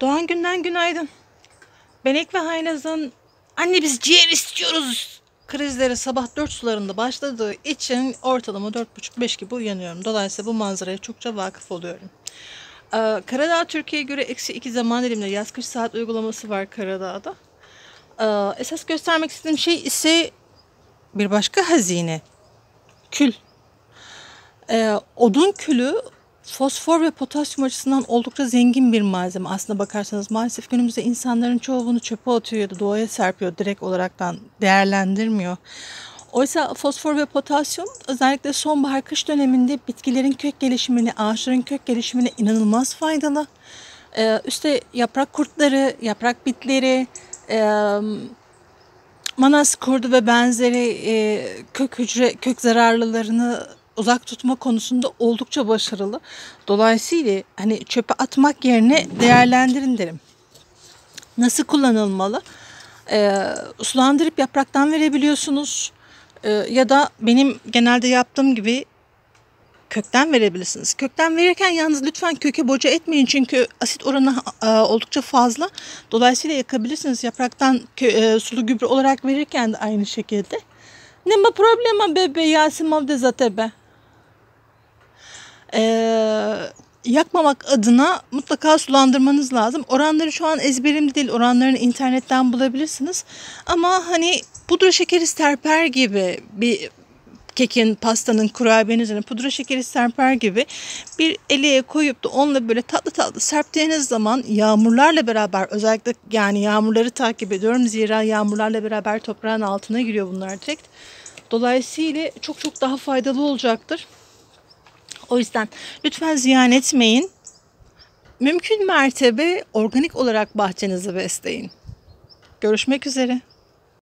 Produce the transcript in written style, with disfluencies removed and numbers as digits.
Doğan Gün'den günaydın. Benek ve Haynaz'ın "anne biz ciğer istiyoruz" krizleri sabah 4 sularında başladığı için ortalama 4.30-5 gibi uyanıyorum. Dolayısıyla bu manzaraya çokça vakıf oluyorum. Karadağ Türkiye'ye göre -2 zaman diliminde yaz kış saat uygulaması var Karadağ'da. Esas göstermek istediğim şey ise bir başka hazine. Kül. Odun külü fosfor ve potasyum açısından oldukça zengin bir malzeme. Aslına bakarsanız maalesef günümüzde insanların çoğu bunu çöpe atıyor ya da doğaya serpiyor. Direkt olaraktan değerlendirmiyor. Oysa fosfor ve potasyum özellikle sonbahar kış döneminde bitkilerin kök gelişimine, ağaçların kök gelişimine inanılmaz faydalı. Üste yaprak kurtları, yaprak bitleri, manas kurdu ve benzeri kök zararlılarını uzak tutma konusunda oldukça başarılı. Dolayısıyla hani çöpe atmak yerine değerlendirin derim. Nasıl kullanılmalı? Sulandırıp yapraktan verebiliyorsunuz. Ya da benim genelde yaptığım gibi kökten verebilirsiniz. Kökten verirken yalnız lütfen köke boca etmeyin çünkü asit oranı oldukça fazla. Dolayısıyla yakabilirsiniz. Yapraktan sulu gübre olarak verirken de aynı şekilde. Ne ma problema bebe Yasimov de zatebe. Yakmamak adına mutlaka sulandırmanız lazım. Oranları şu an ezberimde değil. Oranlarını internetten bulabilirsiniz. Ama hani pudra şekeri serper gibi bir kekin, pastanın, kurabiyenin üzerine pudra şekeri serper gibi bir eleğe koyup da onunla böyle tatlı tatlı serptiğiniz zaman yağmurlarla beraber, özellikle yani yağmurları takip ediyorum. Zira yağmurlarla beraber toprağın altına giriyor bunlar direkt. Dolayısıyla çok çok daha faydalı olacaktır. O yüzden lütfen ziyan etmeyin. Mümkün mertebe organik olarak bahçenizi besleyin. Görüşmek üzere.